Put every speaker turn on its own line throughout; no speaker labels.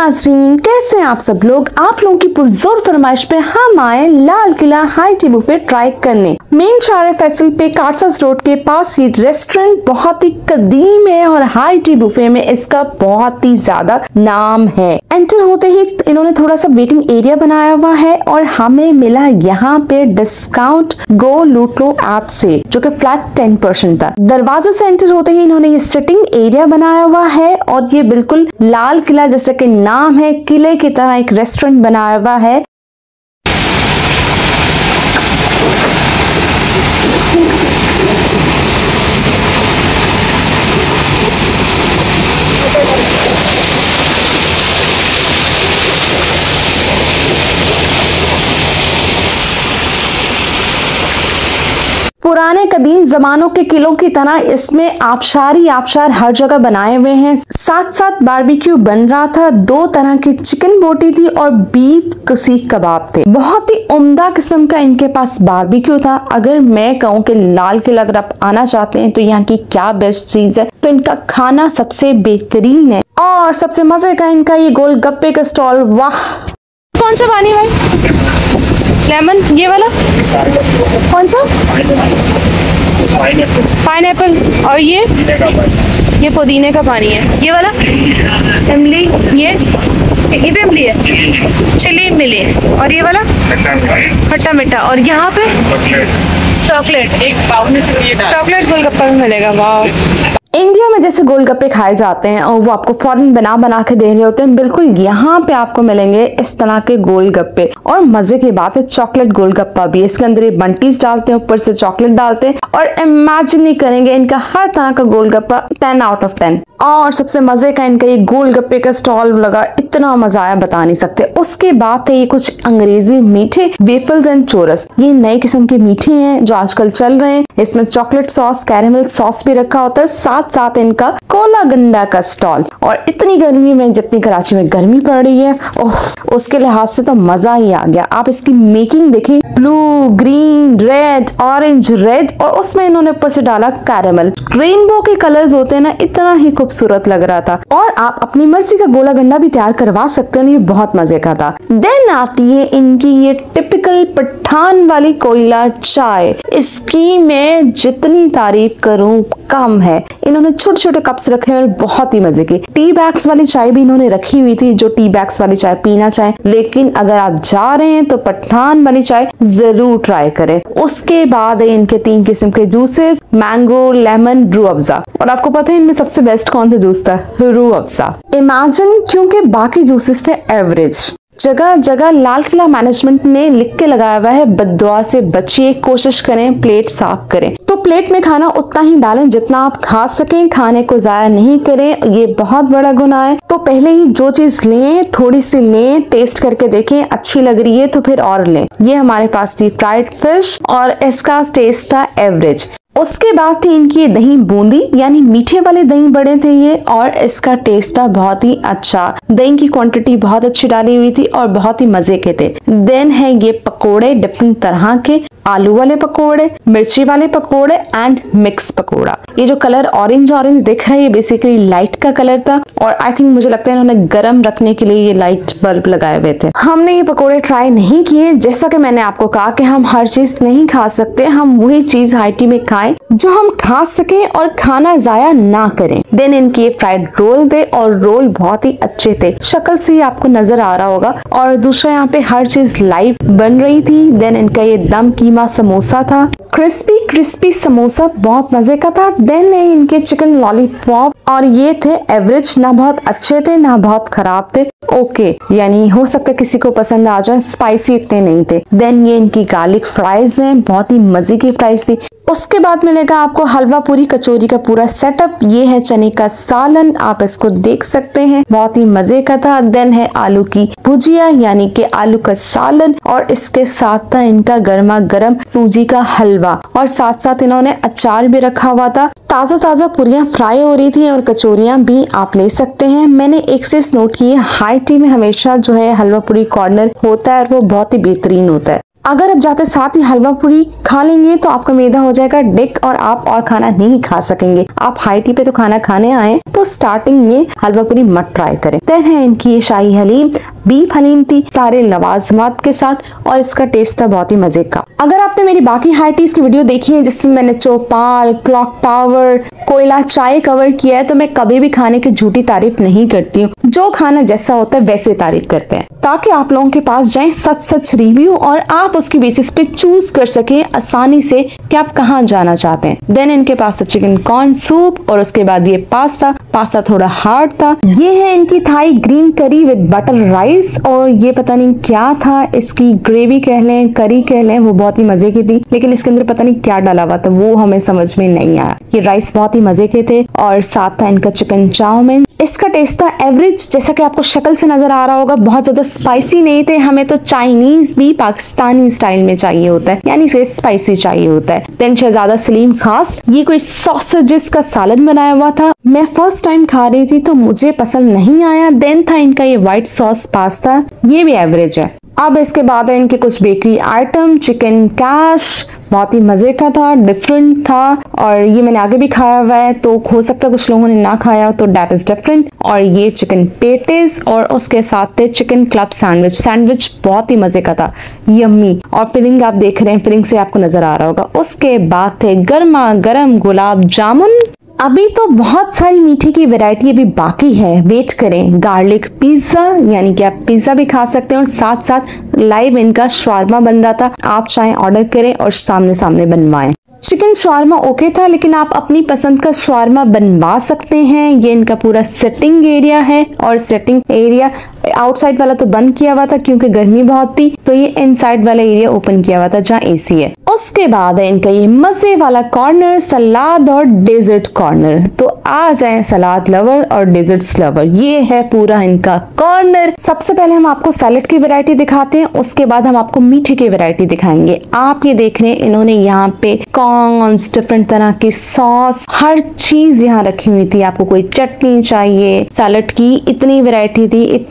नाज़रीन, कैसे हैं आप सब लोग। आप लोगों की पुरजोर फरमाइश पे हम आए Lal Qila high tea buffet try करने। मेन शार फैसल पे कारसाज रोड के पास ये रेस्टोरेंट बहुत ही कदीम है और हाई टी बुफे में इसका बहुत ही ज्यादा नाम है। एंटर होते ही इन्होंने थोड़ा सा वेटिंग एरिया बनाया हुआ है और हमें मिला यहाँ पे डिस्काउंट गो लूट लो ऐप से, जो कि फ्लैट 10% था। दरवाजे से एंटर होते ही इन्होंने ये सिटिंग एरिया बनाया हुआ है और ये बिल्कुल लाल किला जैसे कि नाम है, किले की तरह एक रेस्टोरेंट बनाया हुआ है। पुराने कदीम जमानों के किलों की तरह इसमें आबशार हर जगह बनाए हुए हैं। साथ साथ बारबेक्यू बन रहा था, 2 तरह की चिकन बोटी थी और बीफ कसीक कबाब थे। बहुत ही उम्दा किस्म का इनके पास बारबेक्यू था। अगर मैं कहूँ कि लाल किला अगर आप आना चाहते हैं तो यहाँ की क्या बेस्ट चीज है, तो इनका खाना सबसे बेहतरीन है। और सबसे मजे का इनका ये गोलगप्पे का स्टॉल। वाह, कौन सा पानी भाई? लेमन, ये वाला कौन सा? पाइनएप्पल। और ये पुदीने का पानी है। ये वाला इमली, ये भी इमली है, चिली इमली है। और ये वाला खट्टा मीठा। और यहाँ पे चॉकलेट, एक पाव में चॉकलेट गोलगप्पा भी मिलेगा। वाह, इंडिया में जैसे गोलगप्पे खाए जाते हैं और वो आपको फौरन बना के दे रहे होते हैं, बिल्कुल यहाँ पे आपको मिलेंगे इस तरह के गोलगप्पे। और मजे की बात है, चॉकलेट गोलगप्पा भी। इसके अंदर ये बंटीज डालते हैं, ऊपर से चॉकलेट डालते हैं और इमेजिन नहीं करेंगे इनका हर तरह का गोलगप्पा 10 आउट ऑफ 10। और सबसे मजे का इनका ये गोलगप्पे का स्टॉल लगा, इतना मजा आया बता नहीं सकते। उसके बाद है ये कुछ अंग्रेजी मीठे वेफल्स एंड चोरस। ये नए किस्म के मीठे हैं जो आजकल चल रहे हैं। इसमें चॉकलेट सॉस, कैरेमल सॉस भी रखा होता है। साथ इनका कोला गंडा का स्टॉल। और इतनी गर्मी में, जितनी कराची में गर्मी पड़ रही है, ओह, उसके लिहाज से तो मजा ही आ गया। आप इसकी मेकिंग देखें, blue, green, red, orange, red और उसमें इन्होंने ऊपर से डाला कैरेमल। रेनबो के कलर्स होते हैं ना, इतना ही खूबसूरत लग रहा था। और आप अपनी मर्जी का गोला गंडा भी तैयार करवा सकते हैं, ये बहुत मजे का था। देन आती है इनकी ये टिपिकल पठान वाली कोयला चाय। इसकी मैं जितनी तारीफ करूं कम है। इन्होंने छोटे छोटे कप्स रखे हैं, बहुत ही मजे की। टी बैग्स वाली चाय भी इन्होंने रखी हुई थी, जो टी बैग्स वाली चाय पीना चाहे। लेकिन अगर आप जा रहे हैं तो पठान वाली चाय जरूर ट्राई करें। उसके बाद है इनके 3 किस्म के juices, mango, lemon, Rooh Afza. और आपको पता है इनमें सबसे बेस्ट कौन सा जूस था? रूह अफ़ज़ा। इमेजिन, क्योंकि बाकी जूसेस थे एवरेज। जगह जगह लाल किला मैनेजमेंट ने लिख के लगाया हुआ है, बद्दुआ से बचिए, कोशिश करें प्लेट साफ करें। तो प्लेट में खाना उतना ही डालें जितना आप खा सकें, खाने को जाया नहीं करें, ये बहुत बड़ा गुनाह है। तो पहले ही जो चीज लें थोड़ी सी लें, टेस्ट करके देखें, अच्छी लग रही है तो फिर और लें। ये हमारे पास थी फ्राइड फिश और इसका टेस्ट था एवरेज। उसके बाद थी इनकी दही बूंदी, यानी मीठे वाले दही बड़े थे ये, और इसका टेस्ट था बहुत ही अच्छा। दही की क्वांटिटी बहुत अच्छी डाली हुई थी और बहुत ही मजे के थे। देन है ये पकोड़े, डिफरेंट तरह के, आलू वाले पकोड़े, मिर्ची वाले पकोड़े एंड मिक्स पकोड़ा। ये जो कलर ऑरेंज दिख रहा है, ये बेसिकली लाइट का कलर था और आई थिंक मुझे लगता है इन्होंने गर्म रखने के लिए ये लाइट बल्ब लगाए हुए थे। हमने ये पकोड़े ट्राई नहीं किए, जैसा कि मैंने आपको कहा कि हम हर चीज नहीं खा सकते, हम वही चीज हाई टी में खाएं जो हम खा सकें और खाना जाया ना करें। देन इनके ये फ्राइड रोल थे और रोल बहुत ही अच्छे थे, शक्ल से ही आपको नजर आ रहा होगा। और दूसरा यहाँ पे हर चीज लाइव बन रही थी। देन इनका ये दम कीमा समोसा था, क्रिस्पी समोसा, बहुत मजे का था। देन इनके चिकन लॉलीपॉप, और ये थे एवरेज, ना बहुत अच्छे थे ना बहुत खराब थे, ओके, यानी हो सकता है किसी को पसंद आ जाए, स्पाइसी इतने नहीं थे। देन ये इनकी गार्लिक फ्राइज हैं, बहुत ही मजे की फ्राइज थी। उसके बाद मिलेगा आपको हलवा पूरी कचौरी का पूरा सेटअप। ये है चने का सालन, आप इसको देख सकते हैं, बहुत ही मजे का था। देन है आलू की भुजिया, यानी कि आलू का सालन, और इसके साथ था इनका गर्मा गर्म सूजी का हलवा, और साथ साथ इन्होंने अचार भी रखा हुआ था। ताज़ा पूरियां फ्राई हो रही थी और कचौरियां भी आप ले सकते हैं। मैंने एक चीज नोट की है, हाई टी में हमेशा जो है हलवा पूरी कॉर्नर होता है और वो बहुत ही बेहतरीन होता है।
अगर आप जाते साथ ही हलवा पूरी खा लेंगे तो आपका मैदा हो जाएगा डिक और आप और खाना नहीं खा सकेंगे। आप हाई टी पे तो खाना खाने आए तो स्टार्टिंग में हलवा पूरी मत ट्राई करें। देन है इनकी ये शाही हलीम, बीफ हलीम थी सारे लवाजमात के साथ और इसका टेस्ट था बहुत ही मजे का। अगर आपने मेरी बाकी हाई टीज की वीडियो देखी है जिसमें मैंने चौपाल, क्लॉक टावर, कोयला चाय कवर किया है, तो मैं कभी भी खाने की झूठी तारीफ नहीं करती हूँ। जो खाना जैसा होता है वैसे तारीफ करते हैं ताकि आप लोगों के पास जाए सच रिव्यू और आप उसकी बेसिस पे चूज कर सके आसानी से कि आप कहाँ जाना चाहते हैं। देन इनके पास था चिकन कॉर्न सूप और उसके बाद ये पास्ता थोड़ा हार्ड था। ये है इनकी Thai green curry with butter rice और ये पता नहीं क्या था, इसकी ग्रेवी कह लें करी कह लें, वो बहुत ही मजे की थी लेकिन इसके अंदर पता नहीं क्या डाला हुआ था वो हमें समझ में नहीं आया। ये राइस बहुत ही मजे के थे और साथ था इनका चिकन चाउमीन। इसका टेस्ट था एवरेज, जैसा कि आपको शक्ल से नजर आ रहा होगा, बहुत ज्यादा स्पाइसी नहीं थे। हमें तो चाइनीज भी पाकिस्तानी स्टाइल में चाहिए होता है, यानी से स्पाइसी चाहिए होता है। देन शहजादा सलीम खास, ये कोई सॉसेजेस का सालन बनाया हुआ था। मैं फर्स्ट टाइम खा रही थी तो मुझे पसंद नहीं आया। देन था इनका ये व्हाइट सॉस पास्ता, ये भी एवरेज है। अब इसके बाद है इनके कुछ बेकरी आइटम, चिकन कैश बहुत ही मजे का था, डिफरेंट था और ये मैंने आगे भी खाया हुआ है तो हो सकता है कुछ लोगों ने ना खाया हो तो डेट इज डिफरेंट। और ये चिकन पेटीज और उसके साथ थे चिकन क्लब सैंडविच बहुत ही मजे का था, यम्मी। और फिलिंग आप देख रहे हैं, फिलिंग से आपको नजर आ रहा होगा। उसके बाद थे गर्मा गर्म गुलाब जामुन। अभी तो बहुत सारी मीठे की वैरायटी अभी बाकी है, वेट करें। गार्लिक पिज्जा, यानी कि आप पिज्जा भी खा सकते हैं और साथ साथ लाइव इनका शवारमा बन रहा था, आप चाहे ऑर्डर करें और सामने सामने बनवाएं। चिकन शवारमा ओके था लेकिन आप अपनी पसंद का शवारमा बनवा सकते हैं। ये इनका पूरा सिटिंग एरिया है और सिटिंग एरिया आउटसाइड वाला तो बंद किया हुआ था क्योंकि गर्मी बहुत थी, तो ये इनसाइड वाला एरिया ओपन किया हुआ था जहाँ एसी है। उसके बाद है इनका ये मजे वाला कॉर्नर, सलाद और डेजर्ट कॉर्नर। तो आ जाए सलाद लवर और डेजर्ट्स लवर, ये है पूरा इनका कॉर्नर। सबसे पहले हम आपको सैलेड की वैरायटी दिखाते हैं, उसके बाद हम आपको मीठे की वैरायटी दिखाएंगे। आप ये देख रहे हैं इन्होंने यहाँ पे कॉर्न्स, डिफरेंट तरह की सॉस, हर चीज यहाँ रखी हुई थी। आपको कोई चटनी चाहिए, सैलेड की इतनी वैरायटी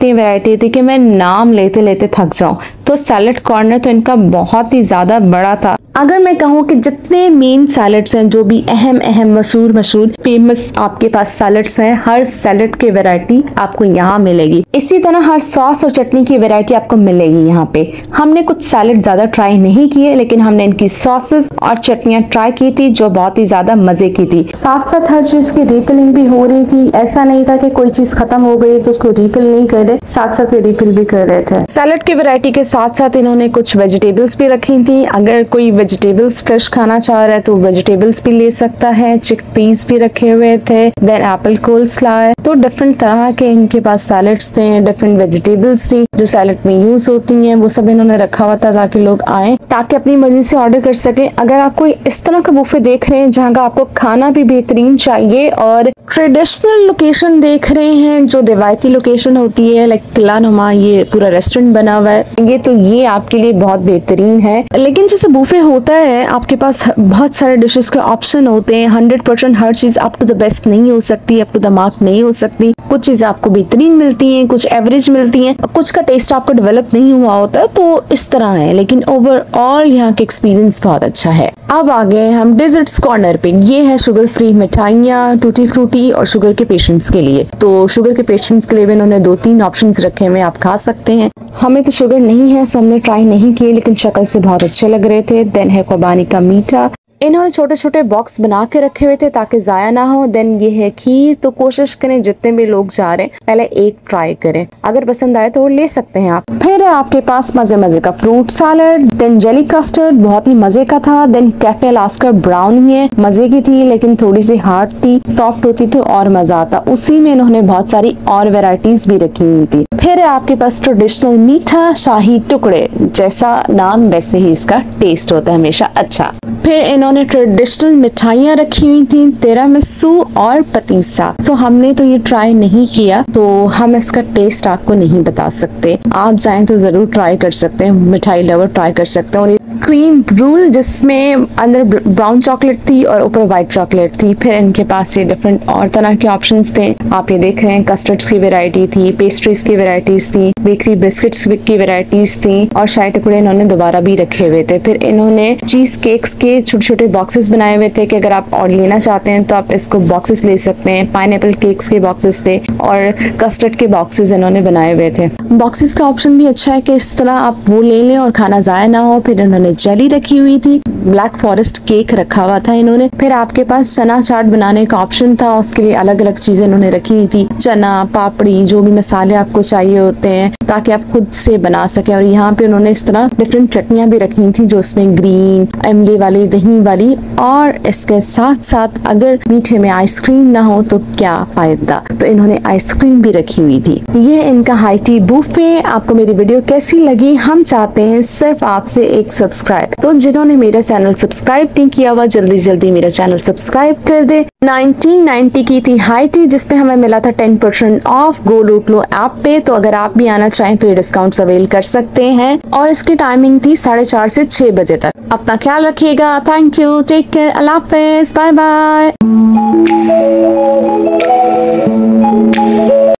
थी कि मैं नाम लेते लेते थक जाऊं। तो सैलेड कॉर्नर तो इनका बहुत ही ज्यादा बड़ा था। अगर मैं कहूँ कि जितने मेन सैलेड्स हैं, जो भी अहम मशहूर फेमस आपके पास सैलेड्स हैं, हर सैलेड की वैरायटी आपको यहाँ मिलेगी। इसी तरह हर सॉस और चटनी की वैरायटी आपको मिलेगी यहाँ पे। हमने कुछ सैलेड ज्यादा ट्राई नहीं किए लेकिन हमने इनकी सॉसेस और चटनियाँ ट्राई की थी जो बहुत ही ज्यादा मजे की थी। साथ साथ हर चीज की रिफिलिंग भी हो रही थी, ऐसा नहीं था कि कोई चीज खत्म हो गई तो उसको रिफिल नहीं कर रहे, साथ साथ रिफिल भी कर रहे थे। सैलेड की वैरायटी के साथ साथ इन्होंने कुछ वेजिटेबल्स भी रखी थी। अगर कोई वेजिटेबल्स फ्रेश खाना चाह रहा है तो वेजिटेबल्स भी ले सकता है। चिक पीस भी रखे हुए थे, देन एप्पल कोल्स्लॉ, तो डिफरेंट तरह के इनके पास सैलेड्स थे, डिफरेंट वेजिटेबल्स थी जो सैलेड में यूज होती हैं, वो सब इन्होंने रखा हुआ था ताकि लोग आए, ताकि अपनी मर्जी से ऑर्डर कर सके। अगर आप कोई इस तरह का बुफे देख रहे हैं जहाँ का आपको खाना भी बेहतरीन चाहिए और ट्रेडिशनल लोकेशन देख रहे हैं, जो रिवायती लोकेशन होती है लाइक किला नुमा, ये पूरा रेस्टोरेंट बना हुआ है, ये तो ये आपके लिए बहुत बेहतरीन है। लेकिन जैसे बुफे होता है आपके पास बहुत सारे डिशेस के ऑप्शन होते हैं, 100% हर चीज अप टू द बेस्ट नहीं हो सकती, अप टू द मार्क नहीं हो सकती। कुछ चीजें आपको बेहतरीन मिलती हैं, कुछ एवरेज मिलती हैं, कुछ का टेस्ट आपको डेवलप नहीं हुआ होता, तो इस तरह है। लेकिन ओवरऑल यहाँ के एक्सपीरियंस बहुत अच्छा है। अब आ गए हम डेजर्ट्स कॉर्नर पे। ये है शुगर फ्री मिठाइयाँ, टूटी फ्रूटी और शुगर के पेशेंट्स के लिए। तो शुगर के पेशेंट्स के लिए भी इन्होंने 2-3 ऑप्शंस रखे हुए, आप खा सकते हैं। हमें तो शुगर नहीं है सो हमने ट्राई नहीं किए, लेकिन शक्ल से बहुत अच्छे लग रहे थे। देन है खुबानी का मीठा, इन्होंने छोटे छोटे बॉक्स बना के रखे हुए थे ताकि जाया ना हो। देन ये है खीर, तो कोशिश करें जितने भी लोग जा रहे हैं पहले एक ट्राई करें, अगर पसंद आए तो वो ले सकते हैं आप। फिर है आपके पास मजे मजे का fruit salad, then jelly custard बहुत ही मजे का था। देन कैफे लास्कर ब्राउनी है, मजे की थी लेकिन थोड़ी सी हार्ड थी, सॉफ्ट होती तो और मजा आता। उसी में इन्होंने बहुत सारी और वेराइटीज भी रखी हुई थी। फिर है आपके पास ट्रेडिशनल मीठा शाही टुकड़े, जैसा नाम वैसे ही इसका टेस्ट होता है हमेशा अच्छा। फिर इन्होंने ट्रेडिशनल मिठाइयाँ रखी हुई थी, तिरामिसू और पतीसा। सो हमने तो ये ट्राई नहीं किया, तो हम इसका टेस्ट आपको नहीं बता सकते। आप चाहें तो जरूर ट्राई कर सकते हैं, मिठाई लवर ट्राई कर सकते हैं। और क्रीम ब्रूल जिसमें अंदर ब्राउन चॉकलेट थी और ऊपर व्हाइट चॉकलेट थी। फिर इनके पास ये डिफरेंट और तरह के ऑप्शंस थे। आप ये देख रहे हैं, कस्टर्ड्स की वैरायटी थी, पेस्ट्रीज की वैरायटीज थी, बेकरी बिस्किट्स की वैरायटीज थी और शाही टुकड़े इन्होंने दोबारा भी रखे हुए थे। फिर इन्होंने चीज केक्स के छोटे छोटे बॉक्सेस बनाए हुए थे कि अगर आप और लेना चाहते हैं तो आप इसको बॉक्सेस ले सकते हैं। पाइनएप्पल केक्स के बॉक्सेस थे और कस्टर्ड के बॉक्सेस इन्होंने बनाए हुए थे। बॉक्सेस का ऑप्शन भी अच्छा है कि इस तरह आप वो ले लें और खाना जाया ना हो। फिर इन्होंने जेली रखी हुई थी, ब्लैक फॉरेस्ट केक रखा हुआ था इन्होंने। फिर आपके पास चना चाट बनाने का ऑप्शन था, उसके लिए अलग अलग चीजें इन्होंने रखी हुई थी, चना, पापड़ी, जो भी मसाले आपको चाहिए होते हैं ताकि आप खुद से बना सके। और यहाँ पे उन्होंने इस तरह डिफरेंट चटनियां भी रखी हुई थी, जो उसमें ग्रीन, इमली वाली, दही वाली, और इसके साथ साथ अगर मीठे में आइसक्रीम ना हो तो क्या फायदा, तो इन्होंने आइसक्रीम भी रखी हुई थी। ये इनका हाई टी बुफे। आपको मेरी वीडियो कैसी लगी? हम चाहते हैं सिर्फ आपसे एक सब्सक्राइब, तो जिन्होंने मेरा चैनल सब्सक्राइब नहीं किया हुआ जल्दी जल्दी मेरा चैनल सब्सक्राइब कर दे। 1990 की थी हाई टी, जिसपे हमें मिला था 10% ऑफ गो लूट लो ऐप पे। तो अगर आप भी आना चाहें तो ये डिस्काउंट्स अवेल कर सकते हैं। और इसकी टाइमिंग थी 4:30 से 6 बजे तक। अपना ख्याल रखिएगा। थैंक यू, टेक केयर, अल्लाह हाफिज, बाय बाय।